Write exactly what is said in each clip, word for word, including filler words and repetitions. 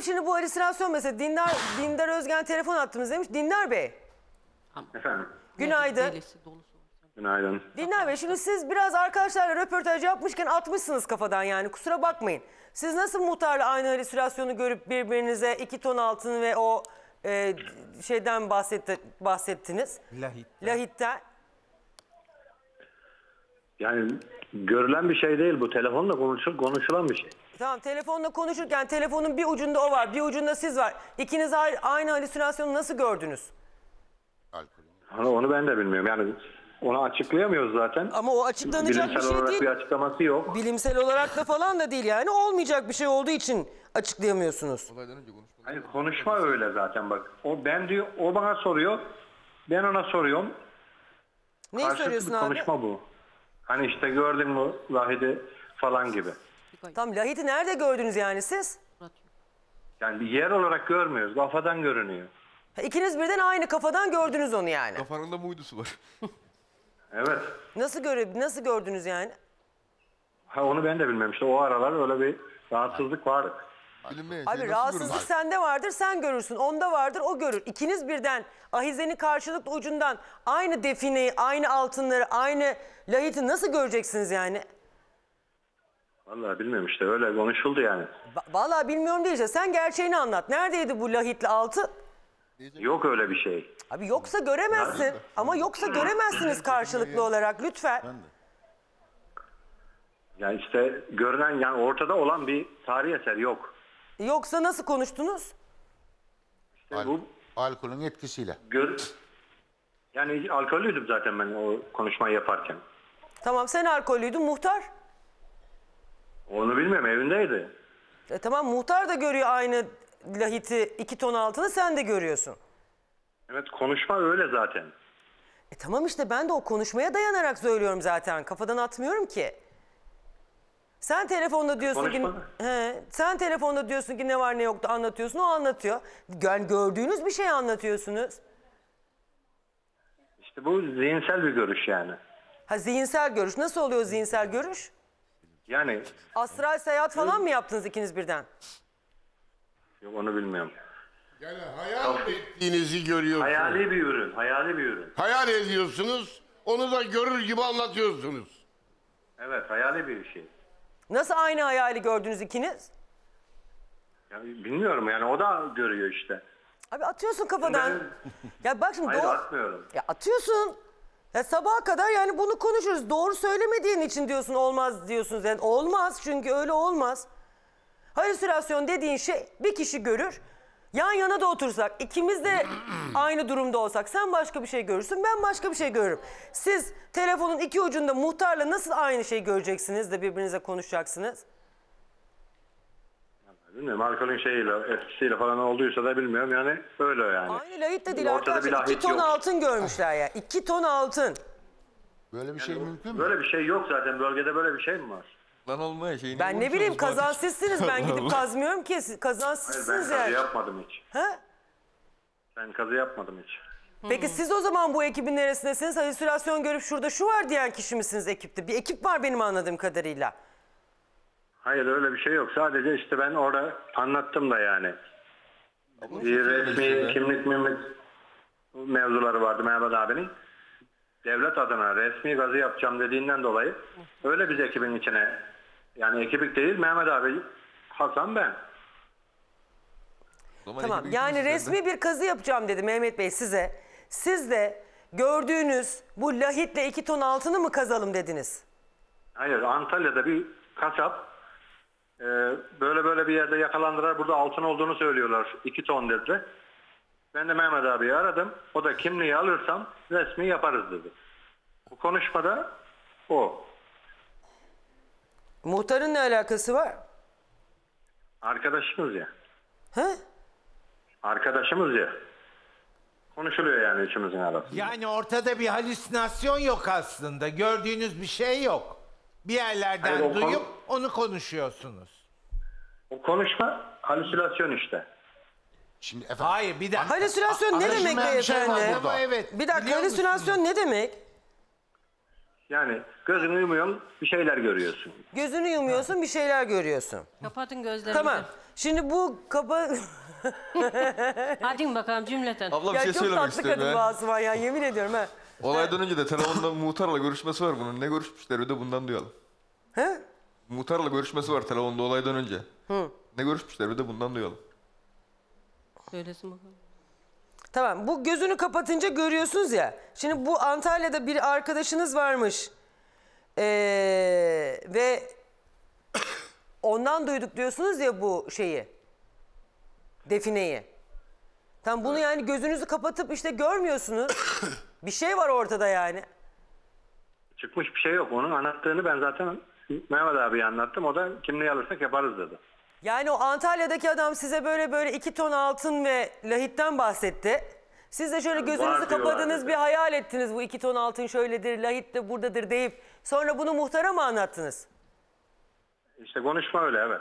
şimdi bu halüsinasyon mesela Dindar, Dindar Özgen telefon attınız demiş. Dindar Bey. Efendim. Günaydın. Günaydın. Dindar Bey, şimdi siz biraz arkadaşlarla röportaj yapmışken atmışsınız kafadan, yani kusura bakmayın. Siz nasıl muhtarla aynı halüsinasyonu görüp birbirinize iki ton altın ve o e, şeyden bahsetti, bahsettiniz? Lahitten. Lahitten. Yani görülen bir şey değil bu. Telefonla konuşul, konuşulan bir şey. Tamam, telefonla konuşurken telefonun bir ucunda o var, bir ucunda siz var. İkiniz aynı halüsinasyonu nasıl gördünüz? Hani onu ben de bilmiyorum. Yani onu açıklayamıyoruz zaten. Ama o açıklanacak Bilimsel bir şey olarak değil. bir açıklaması yok. Bilimsel olarak da falan da değil yani. Olmayacak bir şey olduğu için açıklayamıyorsunuz. Hani konuşma öyle zaten bak. O ben diyor, o bana soruyor. Ben ona soruyorum. Neyi Karşılıklı soruyorsun bir abi? konuşma bu. Hani işte gördün mü Lahide falan gibi. Tam Lahit'i nerede gördünüz yani siz? Yani bir yer olarak görmüyoruz. Kafadan görünüyor. Ha, İkiniz birden aynı kafadan gördünüz onu yani. Kafanın da uydusu var. Evet. Nasıl göre nasıl gördünüz yani? Ha, onu ben de bilmiyorum. İşte o aralar öyle bir rahatsızlık var. Bilinmeyen şey Abi nasıl rahatsızlık görünür? sende vardır, sen görürsün. Onda vardır, o görür. İkiniz birden ahizenin karşılıklı ucundan aynı defineyi, aynı altınları, aynı Lahit'i nasıl göreceksiniz yani? Vallahi bilmiyorum işte öyle konuşuldu yani. Ba- Vallahi bilmiyorum diyeceğiz. Sen gerçeğini anlat. Neredeydi bu Lahit'li altın? Yok öyle bir şey. Abi yoksa göremezsin. Ama yoksa göremezsiniz karşılıklı olarak lütfen. Yani işte görünen yani ortada olan bir tarihi eser yok. Yoksa nasıl konuştunuz? İşte Al- bu alkolün etkisiyle. gör yani alkollüydüm zaten ben o konuşmayı yaparken. Tamam, sen alkollüydün, muhtar. Onu bilmiyorum, evindeydi. E tamam, muhtar da görüyor aynı Lahit'i, iki ton altını sen de görüyorsun. Evet, konuşma öyle zaten. E tamam işte, ben de o konuşmaya dayanarak söylüyorum zaten. Kafadan atmıyorum ki. Sen telefonda diyorsun Konuşma. ki he, sen telefonda diyorsun ki ne var ne yok da anlatıyorsun, o anlatıyor. Yani gördüğünüz bir şey anlatıyorsunuz. İşte bu zihinsel bir görüş yani. Ha, zihinsel görüş. Nasıl oluyor zihinsel görüş? Yani Astral seyahat falan mı yaptınız ikiniz birden? yok, onu bilmiyorum. Yani hayal ettiğinizi görüyorsunuz. Hayali bir ürün, hayali bir ürün. Hayal ediyorsunuz, onu da görür gibi anlatıyorsunuz. Evet, hayali bir şey. Nasıl aynı hayali gördünüz ikiniz? Yani bilmiyorum yani o da görüyor işte. Abi atıyorsun kafadan. Ya bak şimdi Hayır, doğru... atmıyorum. Ya atıyorsun. Ya sabaha kadar yani bunu konuşuruz. Doğru söylemediğin için diyorsun olmaz diyorsunuz. Yani olmaz, çünkü öyle olmaz. Halüsinasyon dediğin şey bir kişi görür. Yan yana da otursak, ikimiz de aynı durumda olsak, sen başka bir şey görürsün, ben başka bir şey görürüm. Siz telefonun iki ucunda muhtarla nasıl aynı şeyi göreceksiniz de birbirinize konuşacaksınız? Bilmiyorum, alkolün şeyiyle, etkisiyle falan olduysa da bilmiyorum yani öyle yani. Aynı Lahit de değil Ortada bir arkadaşlar. İki Lahit ton yok. altın görmüşler ya. İki ton altın. Böyle bir şey mümkün mü? Böyle bir şey yok zaten, bölgede böyle bir şey mi var? Lan olmaya şeyini Ben ne bileyim, konuşuyoruz kazan zaten. sizsiniz. Ben gidip kazmıyorum ki. Siz- Kazan Hayır, sizsiniz ben kazı yani. yapmadım hiç. Ha? Ben kazı yapmadım hiç. Peki siz o zaman bu ekibin neresindesiniz? Halüsinasyon görüp şurada şu var diyen kişi misiniz ekipte? Bir ekip var benim anladığım kadarıyla. Hayır, öyle bir şey yok. Sadece işte ben orada anlattım da yani. Bir resmi kimlik mimlik mevzuları vardı Mehmet abinin. Devlet adına resmi gazı yapacağım dediğinden dolayı öyle biz ekibin içine, yani ekibik değil Mehmet abi, Hasan, ben. O zaman Tamam, ekibin yani içinde- resmi bir kazı yapacağım dedi Mehmet Bey size. Siz de gördüğünüz bu Lahit'le iki ton altını mı kazalım dediniz? Hayır, Antalya'da bir kasap e, böyle böyle bir yerde yakalandılar, burada altın olduğunu söylüyorlar, iki ton dedi. Ben de Mehmet abiyi aradım, o da kimliği alırsam resmi yaparız dedi. Bu konuşmada o. Muhtarın ne alakası var? Arkadaşımız ya. He? Arkadaşımız ya. Konuşuluyor yani üçümüzün arasında. Yani ortada bir halüsinasyon yok aslında. Gördüğünüz bir şey yok. Bir yerlerden Hayır, o konu- duyup onu konuşuyorsunuz. O konuşma halüsinasyon işte. Şimdi efendim, Hayır, bir dakika. Halüsinasyon ne demek Anlaşılmayan bir şey var beyefendi? burada. Ama evet. Bir dakika, biliyor halüsinasyon musunuz? ne demek? Yani gözünü yumuyorsun, bir şeyler görüyorsun. Gözünü yumuyorsun, bir şeyler görüyorsun. Kapatın gözlerinizi. Tamam. Şimdi bu kapa... Hadi bakalım cümleten. Abla bir ya şey çok söylemek tatlı istiyorum kadın bu ya. Asuman ya, yemin ediyorum ha. Olaydan önce de telefonda muhtarla görüşmesi var bunun. Ne görüşmüşler bir de bundan duyalım. He? Muhtarla görüşmesi var telefonda olaydan önce. Hı. Ne görüşmüşler bir de bundan duyalım. Söylesin bakalım. Tamam, bu gözünü kapatınca görüyorsunuz ya. Şimdi bu Antalya'da bir arkadaşınız varmış. Ee, ve ondan duyduk diyorsunuz ya bu şeyi. Defineyi. Tam bunu yani gözünüzü kapatıp işte görmüyorsunuz. Bir şey var ortada yani. Çıkmış bir şey yok. Onun anlattığını ben zaten Mehmet abiye anlattım. O da kimliği alırsak yaparız dedi. Yani o Antalya'daki adam size böyle böyle iki ton altın ve lahitten bahsetti. Siz de şöyle Yani gözünüzü var diyorlar kapadınız, dedi. bir hayal ettiniz bu iki ton altın şöyledir, lahit de buradadır deyip sonra bunu muhtara mı anlattınız? İşte konuşma öyle, evet.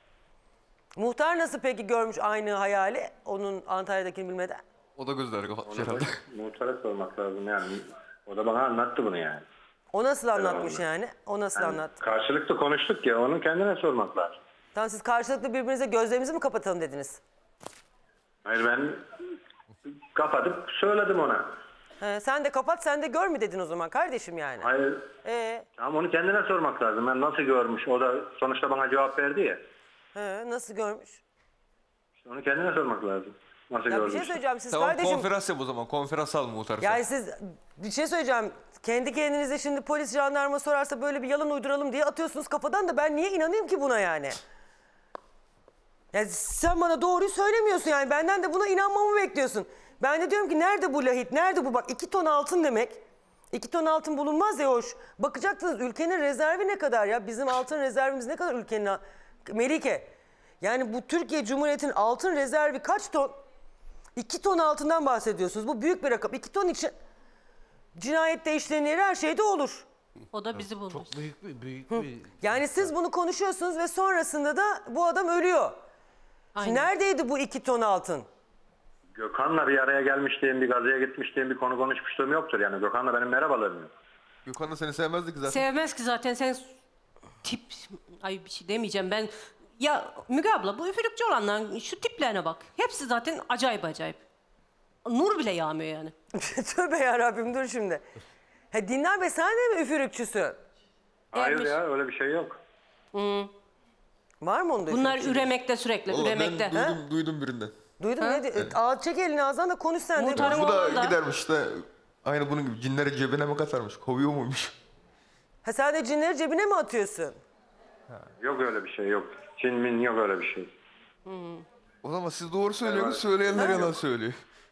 Muhtar nasıl peki görmüş aynı hayali onun Antalya'dakini bilmeden? O da gözleri kapatmış Onu herhalde. muhtara sormak lazım yani. O da bana anlattı bunu yani. O nasıl anlatmış onu. yani? O nasıl Yani anlattı? karşılıklı konuştuk ya, onu kendine sormak lazım. Tamam, siz karşılıklı birbirinize gözlerimizi mi kapatalım dediniz? Hayır, ben kapatıp söyledim ona. He, sen de kapat, sen de gör mü dedin o zaman kardeşim yani? Hayır, Ee, tamam, onu kendine sormak lazım. Ben nasıl görmüş? O da sonuçta bana cevap verdi ya. he, nasıl görmüş? İşte onu kendine sormak lazım. Nasıl Ya bir görmüş? şey söyleyeceğim, siz Tamam kardeşim... konferans yap o zaman. Konferans al muhtarı. Yani siz bir şey söyleyeceğim. Kendi kendinize şimdi polis, jandarma sorarsa böyle bir yalan uyduralım diye atıyorsunuz kafadan da ben niye inanayım ki buna yani? Ya sen bana doğruyu söylemiyorsun yani. Benden de buna inanmamı bekliyorsun. Ben de diyorum ki nerede bu lahit? Nerede bu? Bak iki ton altın demek. İki ton altın bulunmaz ya hoş. Bakacaktınız ülkenin rezervi ne kadar ya? Bizim altın rezervimiz ne kadar ülkenin... Melike. Yani bu Türkiye Cumhuriyeti'nin altın rezervi kaç ton? İki ton altından bahsediyorsunuz. Bu büyük bir rakam. İki ton için cinayette işlenir, her şeyde olur. O da bizi bulmuş. Çok büyük bir büyük bir... Yani siz bunu konuşuyorsunuz ve sonrasında da bu adam ölüyor. Aynen. Neredeydi bu iki ton altın? Gökhan'la bir araya gelmişliğim, bir gazıya gitmişliğim, bir konu konuşmuşluğum yoktur. Yani Gökhan'la benim merhabalığım yok. Gökhan da seni sevmezdi ki zaten. Sevmez ki zaten sen tip... Ay bir şey demeyeceğim ben. Ya Müge abla bu üfürükçü olanların şu tiplerine bak. Hepsi zaten acayip acayip. Nur bile yağmıyor yani. Tövbe yarabbim, dur şimdi. Ha, Dinler Bey, sen de mi üfürükçüsün? Hayır Gelmiş. ya, öyle bir şey yok. Var mı onda Bunlar üfürükçülük? üremekte sürekli, Vallahi üremekte. ben duydum, duydum birinden. Duydun mu? Ne di- Aa, çek elini ağzından da konuş sen de. Muhtarın Bu da oğlan da- gidermiş işte. Aynı bunun gibi cinleri cebine mi katarmış? Kovuyor muymuş? Ha, sen de cinleri cebine mi atıyorsun? Yok öyle bir şey, yok. Çin min yok öyle bir şey. O zaman siz doğru söylüyorsunuz, söyleyenler yalan söylüyor.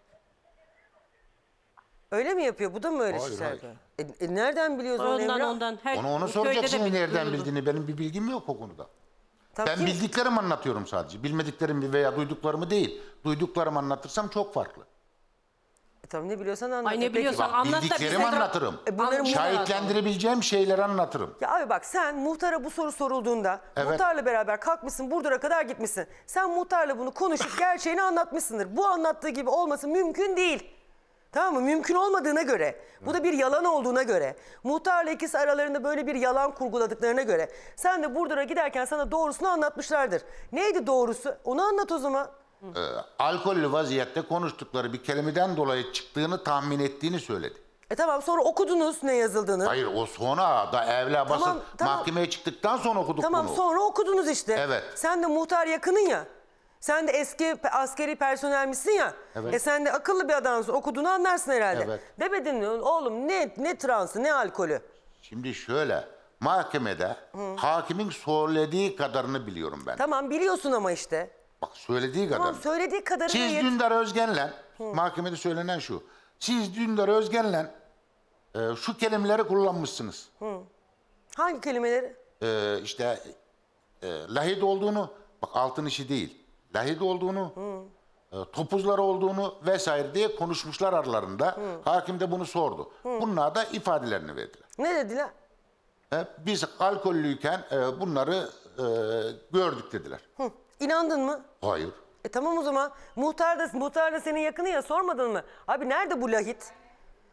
Öyle mi yapıyor? Bu da mı öyle Hayır, şeyler hayır. yapıyor? E, e, nereden biliyoruz onu Ondan Emrah? ondan. Her Onu ona köyde soracaksın de nereden duyulur. bildiğini. Benim bir bilgim yok o konuda. Tamam, Ben kim- bildiklerimi anlatıyorum sadece. Bilmediklerimi veya duyduklarımı değil. Duyduklarımı anlatırsam çok farklı. E, tamam, ne biliyorsan anlat. Ay E, ne peki- biliyorsan Bak, anlat da biz bildiklerimi de- anlatırım. E, bunları Anlat. muhtar- Şahitlendirebileceğim şeyleri anlatırım. Ya abi bak, sen muhtara bu soru sorulduğunda Evet. muhtarla beraber kalkmışsın, Burdur'a kadar gitmişsin. Sen muhtarla bunu konuşup gerçeğini anlatmışsındır. Bu anlattığı gibi olması mümkün değil. Tamam mı? Mümkün olmadığına göre, bu da bir yalan olduğuna göre, muhtarla ikisi aralarında böyle bir yalan kurguladıklarına göre sen de Burdur'a giderken sana doğrusunu anlatmışlardır. Neydi doğrusu? Onu anlat o zaman. Ee, alkollü vaziyette konuştukları bir kelimeden dolayı çıktığını tahmin ettiğini söyledi. E tamam, sonra okudunuz ne yazıldığını. Hayır, o sonra da evla basıp Tamam, tamam. mahkemeye çıktıktan sonra okuduk Tamam, bunu. sonra okudunuz işte. Evet. Sen de muhtar yakının ya. Sen de eski pe- askeri personelmişsin ya. Evet. E sen de akıllı bir adamsın. Okuduğunu anlarsın herhalde. Evet. Demedin mi oğlum, ne ne transı, ne alkolü? Şimdi şöyle, mahkemede hakimin söylediği kadarını biliyorum ben. Tamam, biliyorsun ama işte. Bak, söylediği Tamam, kadarını. söylediği kadarını Siz yet- Dündar Özgen'le, mahkemede söylenen şu. Siz Dündar Özgen'le e, şu kelimeleri kullanmışsınız. Hangi kelimeleri? E, işte e, lahit olduğunu, bak altın işi değil, lahit olduğunu, e, topuzlar olduğunu vesaire diye konuşmuşlar aralarında. Hakim de bunu sordu. Bunlar da ifadelerini verdiler. Ne dediler? E, biz alkollüyken e, bunları e, gördük dediler. Hı. İnandın mı? Hayır. E tamam o zaman. Muhtar da, muhtar da senin yakını ya, sormadın mı? Abi nerede bu lahit?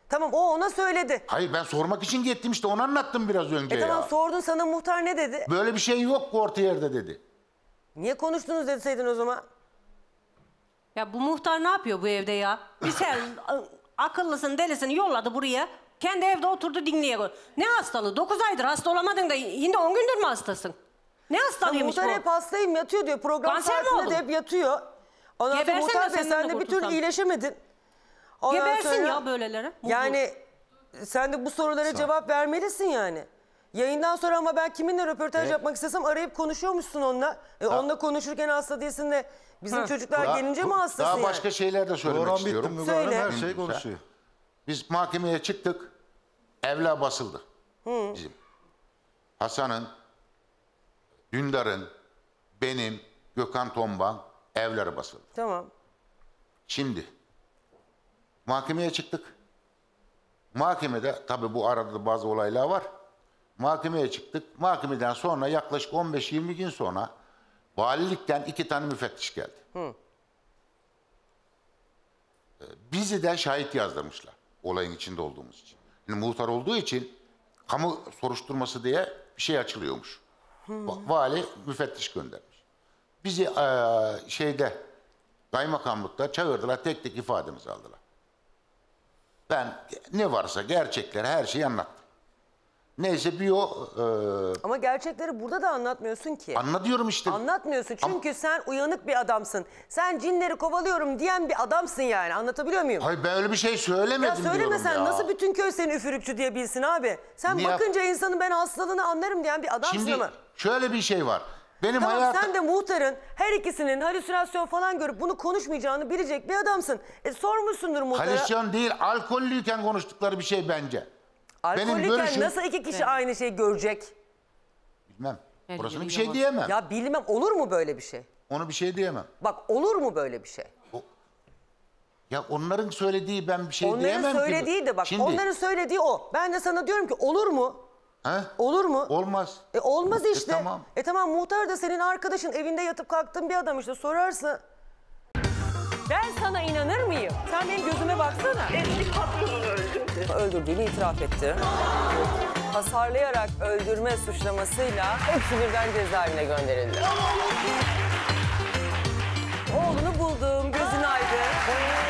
Tamam o ona söyledi. Hayır ben sormak için gittim işte onu anlattım biraz önce E ya. tamam sordun sana muhtar ne dedi? Böyle bir şey yok ki orta yerde dedi. Niye konuştunuz deseydin o zaman? Ya bu muhtar ne yapıyor bu evde ya? Bir sen akıllısın delisin yolladı buraya. Kendi evde oturdu dinliyor. Ne hastalığı? Dokuz aydır hasta olamadın da yine on gündür mü hastasın? Ne Ya hastalıymış muhtar bu? hep hastayım yatıyor diyor. Program Kanser mi saatinde oldun? de hep yatıyor. Ondan sonra Gebersen de muhtar bey senden sen de de bir türlü kurtulsam. iyileşemedin. Ondan Gebersin sonra- ya böylelere. Yani sen de bu sorulara cevap vermelisin yani. Yayından sonra ama ben kiminle röportaj yapmak istesem arayıp konuşuyormuşsun onunla. E, onunla konuşurken hasta değilsin de bizim Ha. çocuklar Daha- gelince mi hastasın Daha yani? başka şeyler de söylemek Program bitti istiyorum. Müge Hanım Söyle. her şey konuşuyor. Biz mahkemeye çıktık. Evler basıldı. Bizim. Hasan'ın, Dündar'ın, benim, Gökhan Tomban evleri basıldı. Tamam. Şimdi mahkemeye çıktık. Mahkemede tabii bu arada da bazı olaylar var. Mahkemeye çıktık. Mahkemeden sonra yaklaşık on beş yirmi gün sonra valilikten iki tane müfettiş geldi. Ee, Bizi de şahit yazdırmışlar olayın içinde olduğumuz için. Yani muhtar olduğu için kamu soruşturması diye bir şey açılıyormuş. Va- Vali müfettiş göndermiş. Bizi eee, şeyde kaymakamlıkta çağırdılar, tek tek ifademizi aldılar. Ben ne varsa gerçekleri her şeyi anlattım. Neyse bir o eee Ama gerçekleri burada da anlatmıyorsun ki. anlatıyorum işte. Anlatmıyorsun çünkü sen uyanık bir adamsın. Sen cinleri kovalıyorum diyen bir adamsın yani. Anlatabiliyor muyum? Hayır ben öyle bir şey söylemedim Ya söyleme diyorum sen ya. nasıl bütün köy seni üfürükçü diye bilsin abi. Sen Niye? bakınca insanın ben hastalığını anlarım diyen bir adamsın Şimdi ama. şöyle bir şey var. Benim Tamam hayatım... sen de muhtarın her ikisinin halüsinasyon falan görüp bunu konuşmayacağını bilecek bir adamsın. E sormuşsundur muhtara. Halüsinasyon değil, alkollüyken konuştukları bir şey bence. benim Alkollüyken görüşüm- nasıl iki kişi aynı şeyi görecek? Bilmem. Her Orasını yeri bir şey yalan. diyemem. Ya bilmem olur mu böyle bir şey? Onu bir şey diyemem. Bak olur mu böyle bir şey? Ya onların söylediği ben bir şey Onların diyemem ki. söylediği de bak Şimdi, onların söylediği o. Ben de sana diyorum ki olur mu? he? Olur mu? Olmaz. E olmaz işte. E tamam. E tamam muhtar da senin arkadaşın evinde yatıp kalktığın bir adam işte sorarsın. Ben sana inanır mıyım? Sen benim gözüme baksana. Eski patronunu öldürdü. Öldürdüğünü itiraf etti. Hasarlayarak öldürme suçlamasıyla hepsi birden cezaevine gönderildi. Oğlunu buldum, gözün aydın.